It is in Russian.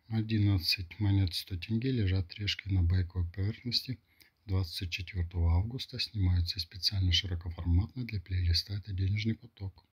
11 монет 100 тенге лежат решкой на байковой поверхности. 24 августа снимаются специально широкоформатно для плейлиста «Это денежный поток».